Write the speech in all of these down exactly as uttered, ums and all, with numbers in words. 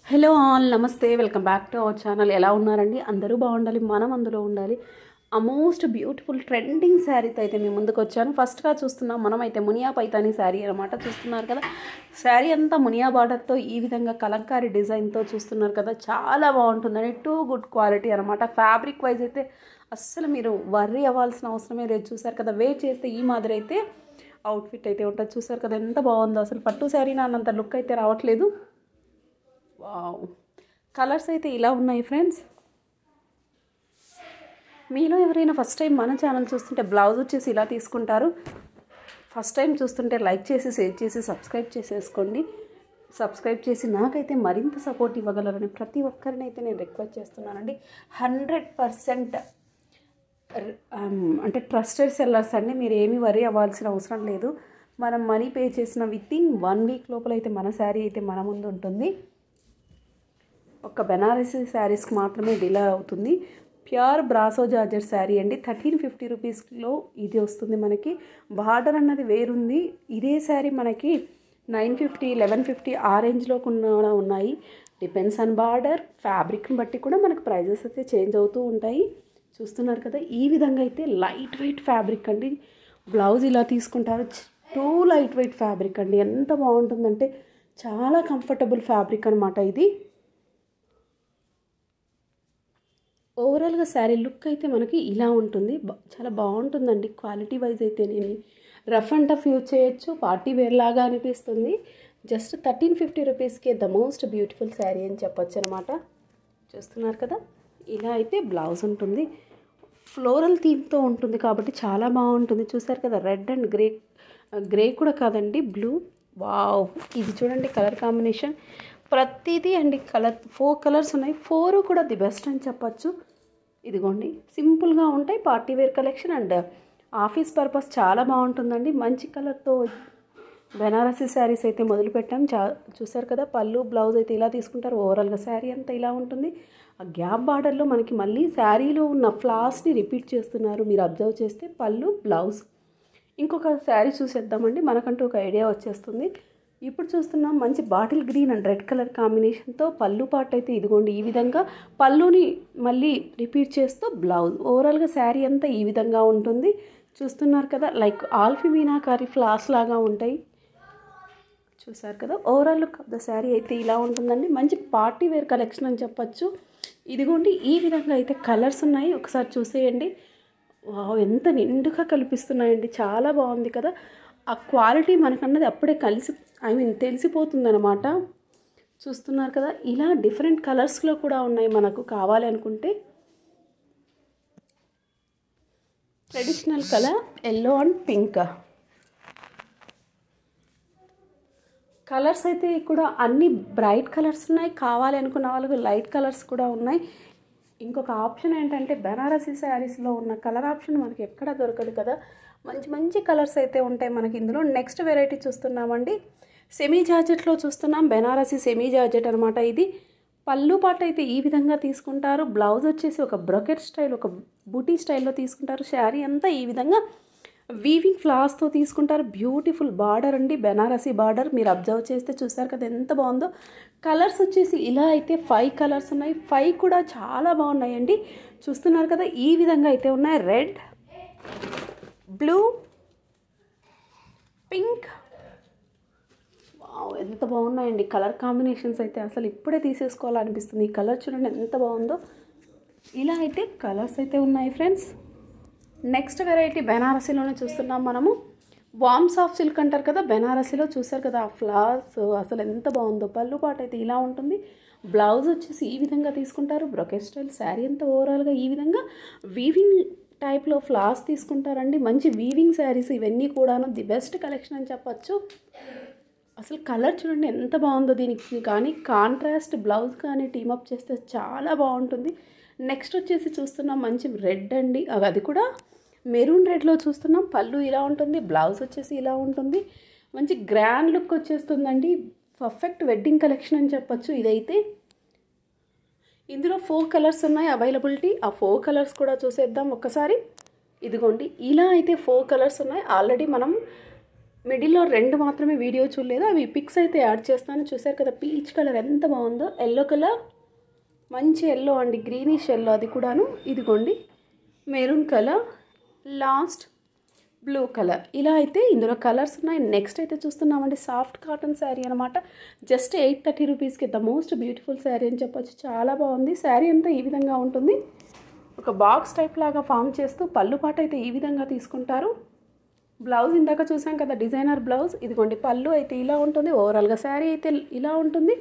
Hello all నమస్తే welcome back to our channel. ఎలా ఉన్నారండి? అందరూ బాగుండాలి, మనం అందులో ఉండాలి. ఆ మోస్ట్ బ్యూటిఫుల్ ట్రెండింగ్ శారీతో అయితే మేము ముందుకు వచ్చాను. ఫస్ట్గా చూస్తున్నాం మనం అయితే మునియా పైతాని శారీ అనమాట. చూస్తున్నారు కదా, శారీ అంతా మునియా బార్డర్తో ఈ విధంగా కలంకారీ డిజైన్తో చూస్తున్నారు కదా, చాలా బాగుంటుందండి. టూ గుడ్ క్వాలిటీ అనమాట. ఫ్యాబ్రిక్ వైజ్ అయితే అస్సలు మీరు వర్రీ అవ్వాల్సిన అవసరమే లేదు. చూసారు కదా, వేర్ చేస్తే ఈ మాదిరి అయితే అవుట్ఫిట్ అయితే ఉంటుంది. చూసారు కదా ఎంత బాగుందో. అసలు పట్టు శారీ నాన్నంత లుక్ అయితే రావట్లేదు. వావ్, కలర్స్ అయితే ఇలా ఉన్నాయి ఫ్రెండ్స్. మీలో ఎవరైనా ఫస్ట్ టైం మన ఛానల్ చూస్తుంటే బ్లౌజ్ వచ్చేసి ఇలా తీసుకుంటారు. ఫస్ట్ టైం చూస్తుంటే లైక్ చేసి షేర్ చేసి సబ్స్క్రైబ్ చేసేసుకోండి. సబ్స్క్రైబ్ చేసి నాకైతే మరింత సపోర్ట్ ఇవ్వగలరని ప్రతి ఒక్కరిని అయితే నేను రిక్వెస్ట్ చేస్తున్నానండి. హండ్రెడ్ పర్సెంట్ అంటే ట్రస్టెడ్ సెల్లర్స్ అండి. మీరు ఏమీ వరీ అవ్వాల్సిన అవసరం లేదు. మనం మనీ పే చేసిన విత్ ఇన్ వన్ వీక్ లోపల అయితే మన శారీ అయితే మన ముందు ఉంటుంది. ఒక బెనారసీ శారీస్కి మాత్రమే డిలే అవుతుంది. ప్యూర్ బ్రాసో జార్జెట్ శారీ అండి. థర్టీన్ ఫిఫ్టీ రూపీస్లో ఇది వస్తుంది మనకి. బార్డర్ అన్నది వేరుంది. ఇదే శారీ మనకి నైన్ ఫిఫ్టీ లెవెన్ ఫిఫ్టీ ఆ రేంజ్లో కూడా ఉన్నాయి. డిపెండ్స్ ఆన్ బార్డర్, ఫ్యాబ్రిక్ని బట్టి కూడా మనకు ప్రైజెస్ అయితే చేంజ్ అవుతూ ఉంటాయి. చూస్తున్నారు కదా, ఈ విధంగా అయితే లైట్ వెయిట్ ఫ్యాబ్రిక్ అండి. బ్లౌజ్ ఇలా తీసుకుంటారు. టూ లైట్ వెయిట్ ఫ్యాబ్రిక్ అండి. ఎంత బాగుంటుందంటే చాలా కంఫర్టబుల్ ఫ్యాబ్రిక్ అనమాట ఇది. ఓవరాల్గా శారీ లుక్ అయితే మనకి ఇలా ఉంటుంది. చాలా బాగుంటుందండి. క్వాలిటీ వైజ్ అయితే నేను రఫ్ అండ్ టఫ్ యూజ్ చేయొచ్చు. పార్టీ వేర్ లాగా అనిపిస్తుంది. జస్ట్ థర్టీన్ ఫిఫ్టీ రూపీస్కే ద మోస్ట్ బ్యూటిఫుల్ శారీ అని చెప్పొచ్చు అనమాట. చూస్తున్నారు కదా, ఇలా అయితే బ్లౌజ్ ఉంటుంది. ఫ్లోరల్ థీమ్తో ఉంటుంది కాబట్టి చాలా బాగుంటుంది. చూసారు కదా, రెడ్ అండ్ గ్రే గ్రే కూడా కాదండి, బ్లూ. వావ్, ఇది చూడండి కలర్ కాంబినేషన్. ప్రతిదీ అండి కలర్, ఫోర్ కలర్స్ ఉన్నాయి. ఫోర్ కూడా ది బెస్ట్ అని చెప్పచ్చు. ఇదిగోండి, సింపుల్గా ఉంటాయి. Party wear collection and office purpose చాలా బాగుంటుందండి. మంచి కలర్తో బెనారసీ శారీస్ అయితే మొదలుపెట్టాం. చా చూసారు కదా, పళ్ళు బ్లౌజ్ అయితే ఇలా తీసుకుంటారు. ఓవరాల్గా శారీ అంతా ఇలా ఉంటుంది. ఆ గ్యాప్ బార్డర్లో మనకి మళ్ళీ శారీలో ఉన్న ఫ్లాస్ని రిపీట్ చేస్తున్నారు. మీరు అబ్జర్వ్ చేస్తే పళ్ళు బ్లౌజ్. ఇంకొక శారీ చూసేద్దామండి, మనకంటూ ఒక ఐడియా వచ్చేస్తుంది. ఇప్పుడు చూస్తున్నాం మంచి bottle green and red colour కాంబినేషన్తో పళ్ళు పార్ట్ అయితే ఇదిగోండి ఈ విధంగా పళ్ళుని మళ్ళీ రిపీట్ చేస్తూ బ్లౌజ్. ఓవరాల్గా శారీ అంతా ఈ విధంగా ఉంటుంది. చూస్తున్నారు కదా, లైక్ ఆల్ఫీ మీనాకారి ఫ్లాస్ లాగా ఉంటాయి. చూసారు కదా, overall look of the sari అయితే ఇలా ఉంటుందండి. మంచి పార్టీ వేర్ కలెక్షన్ అని చెప్పచ్చు. ఇదిగోండి ఈ విధంగా అయితే కలర్స్ ఉన్నాయి. ఒకసారి చూసేయండి. వావ్, ఎంత నిండుగా కల్పిస్తున్నాయండి. చాలా బాగుంది కదా. ఆ క్వాలిటీ మనకన్నది అప్పుడే కలిసి ఐ మీన్ తెలిసిపోతుందన్నమాట. చూస్తున్నారు కదా, ఇలా డిఫరెంట్ కలర్స్లో కూడా ఉన్నాయి మనకు కావాలి అనుకుంటే. Traditional colour yellow and pink colours అయితే కూడా అన్ని బ్రైట్ కలర్స్ ఉన్నాయి. కావాలి అనుకున్న వాళ్ళకు లైట్ కలర్స్ కూడా ఉన్నాయి. ఇంకొక ఆప్షన్ ఏంటంటే బెనారసీ శారీస్లో ఉన్న కలర్ ఆప్షన్ మనకి ఎక్కడ దొరకదు కదా. మంచి మంచి కలర్స్ అయితే ఉంటాయి మనకి ఇందులో. నెక్స్ట్ వెరైటీ చూస్తున్నామండి, సెమీ జార్జెట్లో చూస్తున్నాం. బెనారసీ సెమీ జార్జెట్ అనమాట. ఇది పళ్ళు పాట అయితే ఈ విధంగా తీసుకుంటారు. బ్లౌజ్ వచ్చేసి ఒక బ్రొకెట్ స్టైల్, ఒక బూటీ స్టైల్లో తీసుకుంటారు. శారీ అంతా ఈ విధంగా వీవింగ్ ఫ్లాస్తో తీసుకుంటారు. బ్యూటిఫుల్ బార్డర్ అండి, బెనారసీ బార్డర్. మీరు అబ్జర్వ్ చేస్తే చూసారు కదా ఎంత బాగుందో. కలర్స్ వచ్చేసి ఇలా అయితే ఫైవ్ కలర్స్ ఉన్నాయి. ఫైవ్ కూడా చాలా బాగున్నాయండి. చూస్తున్నారు కదా, ఈ విధంగా అయితే ఉన్నాయి. Red, blue, pink. వావ్, ఎంత బాగున్నాయండి కలర్ కాంబినేషన్స్ అయితే. అసలు ఇప్పుడే తీసేసుకోవాలనిపిస్తుంది. ఈ కలర్ చూడండి ఎంత బాగుందో. ఇలా అయితే కలర్స్ అయితే ఉన్నాయి ఫ్రెండ్స్. నెక్స్ట్ వెరైటీ బెనారసీలోనే చూస్తున్నాం మనము. వామ్స్ ఆఫ్ సిల్క్ అంటారు కదా, బెనారసీలో చూసారు కదా ఆ ఫ్లవర్స్. అసలు ఎంత బాగుందో. పళ్ళు పాట అయితే ఇలా ఉంటుంది. బ్లౌజ్ వచ్చేసి ఈ విధంగా తీసుకుంటారు. Brocade style. శారీ అంతా ఓవరాల్గా ఈ విధంగా వీవింగ్ టైప్లో ఫ్లవర్స్ తీసుకుంటారండి. మంచి వీవింగ్ శారీస్ ఇవన్నీ కూడాను ది బెస్ట్ కలెక్షన్ అని చెప్పచ్చు. అసలు కలర్ చూడండి ఎంత బాగుందో. దీనికి కానీ కాంట్రాస్ట్ బ్లౌజ్ కానీ టీమప్ చేస్తే చాలా బాగుంటుంది. నెక్స్ట్ వచ్చేసి చూస్తున్నాం మంచి రెడ్ అండి. అది కూడా మెరూన్ రెడ్లో చూస్తున్నాం. పళ్ళు ఇలా ఉంటుంది, బ్లౌజ్ వచ్చేసి ఇలా ఉంటుంది. మంచి గ్రాండ్ లుక్ వచ్చేస్తుందండి. పర్ఫెక్ట్ వెడ్డింగ్ కలెక్షన్ అని చెప్పచ్చు ఇదైతే. ఇందులో ఫోర్ కలర్స్ ఉన్నాయి అవైలబిలిటీ. ఆ ఫోర్ కలర్స్ కూడా చూసేద్దాం ఒక్కసారి. ఇదిగోండి ఇలా అయితే ఫోర్ కలర్స్ ఉన్నాయి. ఆల్రెడీ మనం మిడిల్లో రెండు మాత్రమే వీడియో చూడలేదు, అవి పిక్స్ అయితే యాడ్ చేస్తాను. చూసారు కదా పీచ్ కలర్ ఎంత బాగుందో, ఎల్లో కలర్ మంచి ఎల్లో అండి, గ్రీనిష్ ఎల్లో అది కూడాను. ఇదిగోండి maroon colour, last blue colour, ఇలా అయితే ఇందులో కలర్స్ ఉన్నాయి. నెక్స్ట్ అయితే చూస్తున్నామండి సాఫ్ట్ కాటన్ శారీ అనమాట. జస్ట్ ఎయిట్ థర్టీ రూపీస్కి ద మోస్ట్ బ్యూటిఫుల్ శారీ అని చెప్పొచ్చు. చాలా బాగుంది. శారీ అంతా ఈ విధంగా ఉంటుంది, ఒక బాక్స్ టైప్ లాగా ఫామ్ చేస్తూ పళ్ళు పాట అయితే ఈ విధంగా తీసుకుంటారు. బ్లౌజ్ ఇందాక చూసాం కదా డిజైనర్ బ్లౌజ్, ఇదిగోండి పళ్ళు అయితే ఇలా ఉంటుంది. ఓవరాల్గా శారీ అయితే ఇలా ఉంటుంది.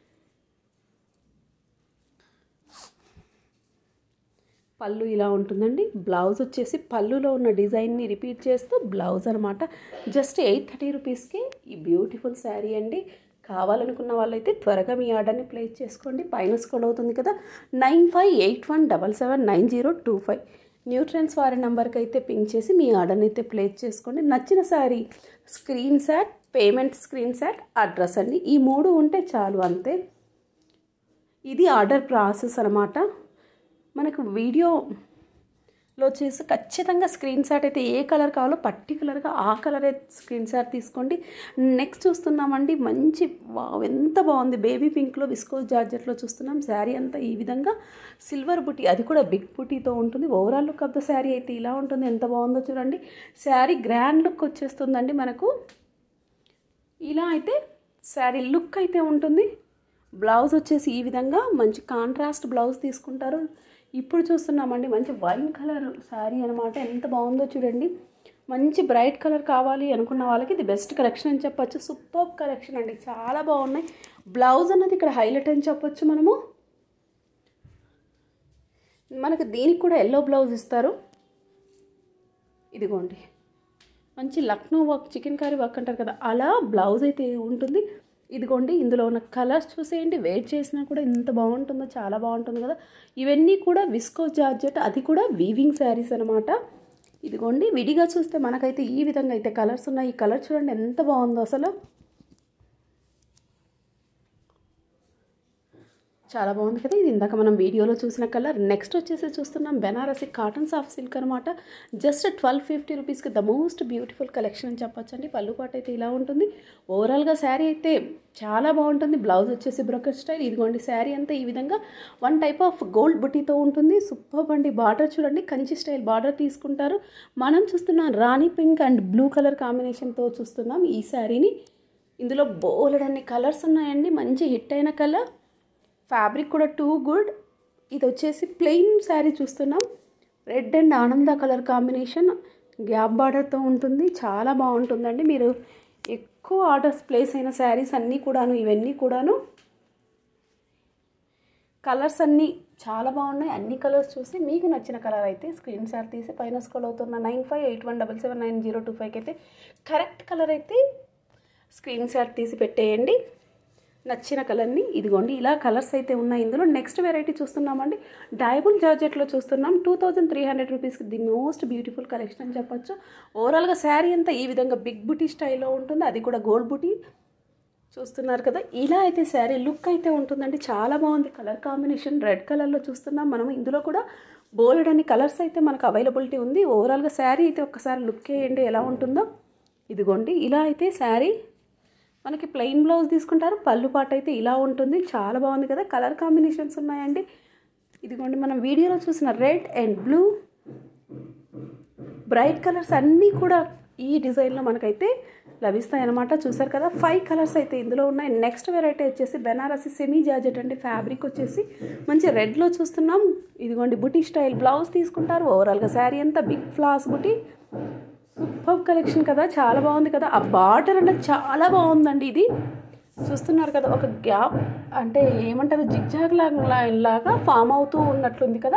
పళ్ళు ఇలా ఉంటుందండి. బ్లౌజ్ వచ్చేసి పళ్ళులో ఉన్న డిజైన్ని రిపీట్ చేస్తూ బ్లౌజ్ అనమాట. జస్ట్ ఎయిట్ థర్టీ రూపీస్కి ఈ బ్యూటిఫుల్ శారీ అండి. కావాలనుకున్న వాళ్ళైతే త్వరగా మీ ఆర్డర్ని ప్లేస్ చేసుకోండి. పైన స్క్రోల్ అవుతుంది కదా, nine five eight one double seven nine zero two five new trends వారి నెంబర్కి అయితే పింక్ చేసి మీ ఆర్డర్ని అయితే ప్లేస్ చేసుకోండి. నచ్చిన sari screenshot, payment screenshot, address అండి, ఈ మూడు ఉంటే చాలు అంతే. ఇది ఆర్డర్ ప్రాసెస్ అనమాట. మనకు వీడియోలో చేసి ఖచ్చితంగా స్క్రీన్ షాట్ అయితే ఏ కలర్ కావాలో పర్టికులర్గా ఆ కలరే స్క్రీన్ షాట్ తీసుకోండి. నెక్స్ట్ చూస్తున్నామండి మంచి ఎంత బాగుంది, బేబీ పింక్లో విస్కోస్ జార్జెట్లో చూస్తున్నాం. శారీ అంతా ఈ విధంగా సిల్వర్ బుటీ, అది కూడా బిగ్ బుటీతో ఉంటుంది. Overall look of the sari అయితే ఇలా ఉంటుంది. ఎంత బాగుందో చూడండి. శారీ గ్రాండ్ లుక్ వచ్చేస్తుందండి మనకు. ఇలా అయితే శారీ లుక్ అయితే ఉంటుంది. బ్లౌజ్ వచ్చేసి ఈ విధంగా మంచి కాంట్రాస్ట్ బ్లౌజ్ తీసుకుంటారు. ఇప్పుడు చూస్తున్నామండి మంచి వైన్ కలర్ శారీ అనమాట. ఎంత బాగుందో చూడండి. మంచి బ్రైట్ కలర్ కావాలి అనుకున్న వాళ్ళకి ఇది బెస్ట్ కలెక్షన్ అని చెప్పొచ్చు. సూపర్ కలెక్షన్ అండి, చాలా బాగున్నాయి. బ్లౌజ్ అన్నది ఇక్కడ హైలైట్ అని చెప్పొచ్చు. మనము మనకు దీనికి కూడా ఎల్లో బ్లౌజ్ ఇస్తారు. ఇదిగోండి మంచి Lucknow work, chicken curry work అంటారు కదా, అలా బ్లౌజ్ అయితే ఉంటుంది. ఇదిగోండి ఇందులో ఉన్న కలర్స్ చూసేయండి, వేర్ చేసినా కూడా ఎంత బాగుంటుందో, చాలా బాగుంటుంది కదా. ఇవన్నీ కూడా విస్కోస్ జార్జెట్, అది కూడా వీవింగ్ శారీస్ అనమాట. ఇదిగోండి విడిగా చూస్తే మనకైతే ఈ విధంగా అయితే కలర్స్ ఉన్నాయి. ఈ కలర్ చూడండి ఎంత బాగుందో అసలు, చాలా బాగుంది కదా. ఇది ఇందాక మనం వీడియోలో చూసిన కలర్. నెక్స్ట్ వచ్చేసి చూస్తున్నాం బెనారసి కాటన్ సాఫ్ట్ సిల్క్ అనమాట. జస్ట్ ట్వెల్వ్ ఫిఫ్టీ రూపీస్కి ద మోస్ట్ బ్యూటిఫుల్ కలెక్షన్ అని చెప్పొచ్చండి. పళ్ళు పాటు అయితే ఇలా ఉంటుంది. ఓవరాల్గా శారీ అయితే చాలా బాగుంటుంది. బ్లౌజ్ వచ్చేసి బ్రోకెట్ స్టైల్. ఇదిగోండి శారీ అంతా ఈ విధంగా వన్ టైప్ ఆఫ్ గోల్డ్ బుటీతో ఉంటుంది. సూపర్ అండి. బార్డర్ చూడండి, కంచి స్టైల్ బార్డర్ తీసుకుంటారు. మనం చూస్తున్నాం rani pink and blue colour కాంబినేషన్తో చూస్తున్నాం ఈ శారీని. ఇందులో బోలెడన్ని కలర్స్ ఉన్నాయండి. మంచి హిట్ అయిన కలర్, ఫ్యాబ్రిక్ కూడా టూ గుడ్. ఇది వచ్చేసి ప్లెయిన్ శారీ చూస్తున్నాం. రెడ్ అండ్ ఆనంద కలర్ కాంబినేషన్, గ్యాప్ బార్డర్తో ఉంటుంది. చాలా బాగుంటుందండి. మీరు ఎక్కువ ఆర్డర్స్ ప్లేస్ అయిన శారీస్ అన్నీ కూడాను, ఇవన్నీ కూడాను కలర్స్ అన్నీ చాలా బాగున్నాయి. అన్ని కలర్స్ చూసి మీకు నచ్చిన కలర్ అయితే స్క్రీన్ షాట్ తీసి పైన స్క్రోల్ అవుతున్న nine five eight one double seven nine zero two ఫైవ్కి అయితే కరెక్ట్ కలర్ అయితే స్క్రీన్ షాట్ తీసి పెట్టేయండి, నచ్చిన కలర్ని. ఇదిగోండి ఇలా కలర్స్ అయితే ఉన్నాయి ఇందులో. నెక్స్ట్ వెరైటీ చూస్తున్నామండి, డైబుల్ జార్జెట్లో చూస్తున్నాం. టూ థౌజండ్ త్రీ హండ్రెడ్ రూపీస్కి ది మోస్ట్ బ్యూటిఫుల్ కలెక్షన్ అని చెప్పొచ్చు. ఓవరాల్గా శారీ అంతా ఈ విధంగా బిగ్ బుటీ స్టైల్లో ఉంటుంది, అది కూడా గోల్డ్ బుటీ చూస్తున్నారు కదా. ఇలా అయితే శారీ లుక్ అయితే ఉంటుందండి. చాలా బాగుంది. కలర్ కాంబినేషన్ రెడ్ కలర్లో చూస్తున్నాం మనం. ఇందులో కూడా బోల్డ్ అని కలర్స్ అయితే మనకు అవైలబిలిటీ ఉంది. ఓవరాల్గా శారీ అయితే ఒక్కసారి లుక్ వేయండి ఎలా ఉంటుందో. ఇదిగోండి ఇలా అయితే శారీ మనకి ప్లెయిన్ బ్లౌజ్ తీసుకుంటారు. పళ్ళు పాట అయితే ఇలా ఉంటుంది. చాలా బాగుంది కదా. కలర్ కాంబినేషన్స్ ఉన్నాయండి. ఇదిగోండి మనం వీడియోలో చూసిన red and blue bright colours అన్నీ కూడా ఈ డిజైన్లో మనకైతే లభిస్తాయి అన్నమాట. చూసారు కదా, ఫైవ్ కలర్స్ అయితే ఇందులో ఉన్నాయి. నెక్స్ట్ వెరైటీ వచ్చేసి బెనారసి సెమీ జార్జెట్ అండి. ఫ్యాబ్రిక్ వచ్చేసి మంచి రెడ్లో చూస్తున్నాం. ఇదిగోండి బుటీ స్టైల్ బ్లౌజ్ తీసుకుంటారు. ఓవరాల్గా శారీ అంతా బిగ్ ఫ్లాస్ బుటీ. సూపర్ కలెక్షన్ కదా, చాలా బాగుంది కదా. ఆ బార్డర్ అంటే చాలా బాగుందండి. ఇది చూస్తున్నారు కదా, ఒక గ్యాప్ అంటే ఏమంటారు జిగ్జాగ్ లాగా లాగా ఫామ్ అవుతూ ఉన్నట్లుంది కదా.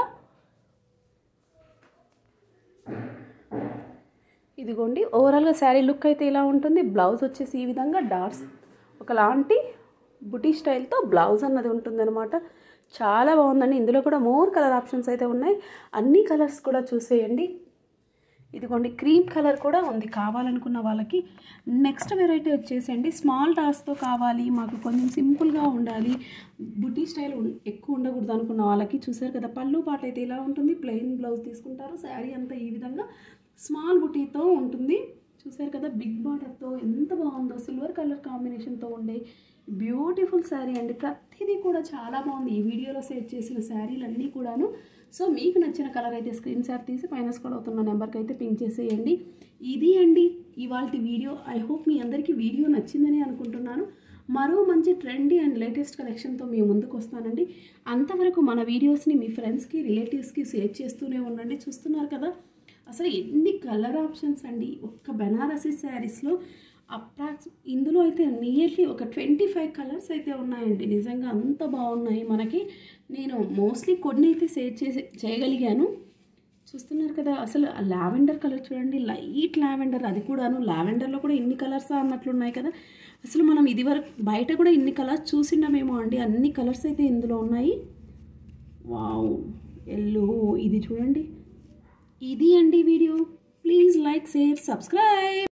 ఇదిగోండి ఓవరాల్గా శారీ లుక్ అయితే ఇలా ఉంటుంది. బ్లౌజ్ వచ్చేసి ఈ విధంగా డాట్స్ ఒకలాంటి బుటీ స్టైల్తో బ్లౌజ్ అన్నది ఉంటుందన్నమాట. చాలా బాగుందండి. ఇందులో కూడా మోర్ కలర్ ఆప్షన్స్ అయితే ఉన్నాయి. అన్ని కలర్స్ కూడా చూసేయండి. ఇదిగోండి క్రీమ్ కలర్ కూడా ఉంది కావాలనుకున్న వాళ్ళకి. నెక్స్ట్ వెరైటీ వచ్చేసండి స్మాల్ డాట్స్తో కావాలి, మాకు కొంచెం సింపుల్గా ఉండాలి, బుటీ స్టైల్ ఎక్కువ ఉండకూడదు అనుకున్న వాళ్ళకి. చూసారు కదా పళ్ళు పాట అయితే ఇలా ఉంటుంది. ప్లెయిన్ బ్లౌజ్ తీసుకుంటారు. శారీ అంతా ఈ విధంగా స్మాల్ బుటీతో ఉంటుంది. చూసారు కదా బిగ్ బార్డర్తో ఎంత బాగుందో, సిల్వర్ కలర్ కాంబినేషన్తో ఉండే బ్యూటిఫుల్ శారీ అండి. ప్రతిదీ కూడా చాలా బాగుంది. ఈ వీడియోలో సెట్ చేసిన శారీలన్నీ కూడాను. సో మీకు నచ్చిన కలర్ అయితే స్క్రీన్ షాట్ తీసి పైన స్క్రోల్ అవుతున్న నెంబర్కి అయితే పింక్ చేసేయండి. ఇది అండి ఇవాళ వీడియో. ఐ హోప్ మీ అందరికీ వీడియో నచ్చిందని అనుకుంటున్నాను. మరో మంచి ట్రెండీ అండ్ లేటెస్ట్ కలెక్షన్తో మీ ముందుకు వస్తానండి. అంతవరకు మన వీడియోస్ని మీ ఫ్రెండ్స్కి, రిలేటివ్స్కి షేర్ చేస్తూనే ఉండండి. చూస్తున్నారు కదా అసలు ఎన్ని కలర్ ఆప్షన్స్ అండి ఒక్క బెనారసీ శారీస్లో. అప్రాక్స్ ఇందులో అయితే నియర్లీ ఒక ట్వంటీ ఫైవ్ కలర్స్ అయితే ఉన్నాయండి. నిజంగా అంత బాగున్నాయి మనకి. నేను మోస్ట్లీ కొన్ని అయితే షేర్ చేసి చేయగలిగాను. చూస్తున్నారు కదా అసలు లావెండర్ కలర్ చూడండి, లైట్ లావెండర్, అది కూడాను లావెండర్లో కూడా ఇన్ని కలర్స్ అన్నట్లున్నాయి కదా. అసలు మనం ఇది వరకు బయట కూడా ఇన్ని కలర్స్ చూసినామేమో అండి. అన్ని కలర్స్ అయితే ఇందులో ఉన్నాయి. వావ్, ఎల్లో, ఇది చూడండి. ఇది అండి video. Please like, share, subscribe.